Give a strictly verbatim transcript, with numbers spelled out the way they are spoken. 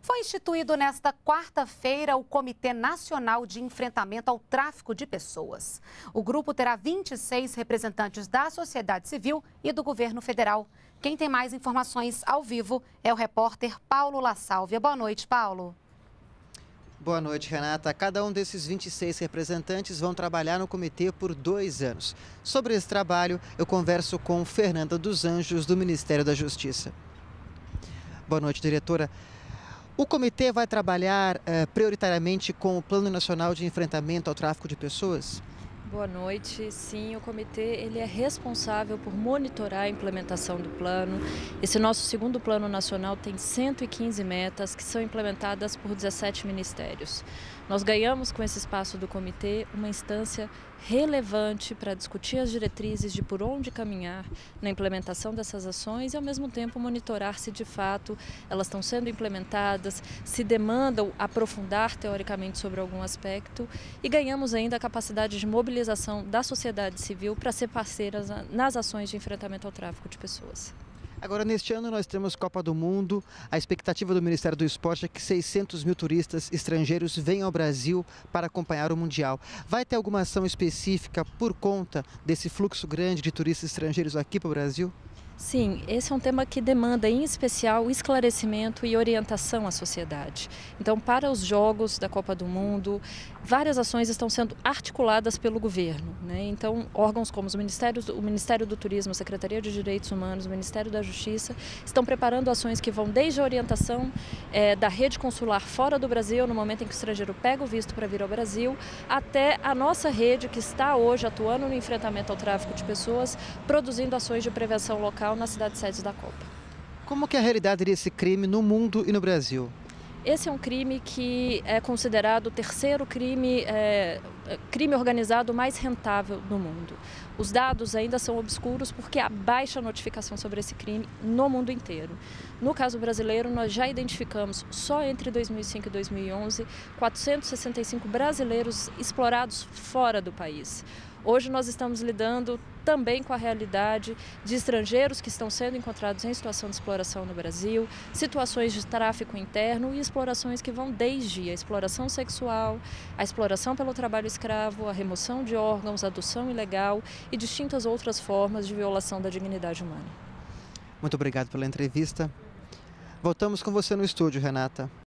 Foi instituído nesta quarta-feira o Comitê Nacional de Enfrentamento ao Tráfico de Pessoas. O grupo terá vinte e seis representantes da sociedade civil e do governo federal. Quem tem mais informações ao vivo é o repórter Paulo La Sálvia. Boa noite, Paulo. Boa noite, Renata. Cada um desses vinte e seis representantes vão trabalhar no comitê por dois anos. Sobre esse trabalho, eu converso com Fernanda dos Anjos, do Ministério da Justiça. Boa noite, diretora. O comitê vai trabalhar eh, prioritariamente com o Plano Nacional de Enfrentamento ao Tráfico de Pessoas? Boa noite. Sim, o comitê ele é responsável por monitorar a implementação do plano. Esse nosso segundo plano nacional tem cento e quinze metas que são implementadas por dezessete ministérios. Nós ganhamos com esse espaço do comitê uma instância relevante para discutir as diretrizes de por onde caminhar na implementação dessas ações e, ao mesmo tempo, monitorar se de fato elas estão sendo implementadas, se demandam aprofundar teoricamente sobre algum aspecto, e ganhamos ainda a capacidade de mobilização da sociedade civil para ser parceiras nas ações de enfrentamento ao tráfico de pessoas. Agora, neste ano, nós temos Copa do Mundo. A expectativa do Ministério do Esporte é que seiscentos mil turistas estrangeiros venham ao Brasil para acompanhar o Mundial. Vai ter alguma ação específica por conta desse fluxo grande de turistas estrangeiros aqui para o Brasil? Sim, esse é um tema que demanda, em especial, esclarecimento e orientação à sociedade. Então, para os Jogos da Copa do Mundo, várias ações estão sendo articuladas pelo governo, né? Então, órgãos como os Ministérios, o Ministério do Turismo, a Secretaria de Direitos Humanos, o Ministério da Justiça, estão preparando ações que vão desde a orientação é, da rede consular fora do Brasil, no momento em que o estrangeiro pega o visto para vir ao Brasil, até a nossa rede que está hoje atuando no enfrentamento ao tráfico de pessoas, produzindo ações de prevenção local nas cidades sedes da Copa. Como que é a realidade desse crime no mundo e no Brasil? Esse é um crime que é considerado o terceiro crime, é, crime organizado mais rentável do mundo. Os dados ainda são obscuros porque há baixa notificação sobre esse crime no mundo inteiro. No caso brasileiro, nós já identificamos, só entre dois mil e cinco e dois mil e onze, quatrocentos e sessenta e cinco brasileiros explorados fora do país. Hoje nós estamos lidando também com a realidade de estrangeiros que estão sendo encontrados em situação de exploração no Brasil, situações de tráfico interno e explorações que vão desde a exploração sexual, a exploração pelo trabalho escravo, a remoção de órgãos, a adoção ilegal e distintas outras formas de violação da dignidade humana. Muito obrigado pela entrevista. Voltamos com você no estúdio, Renata.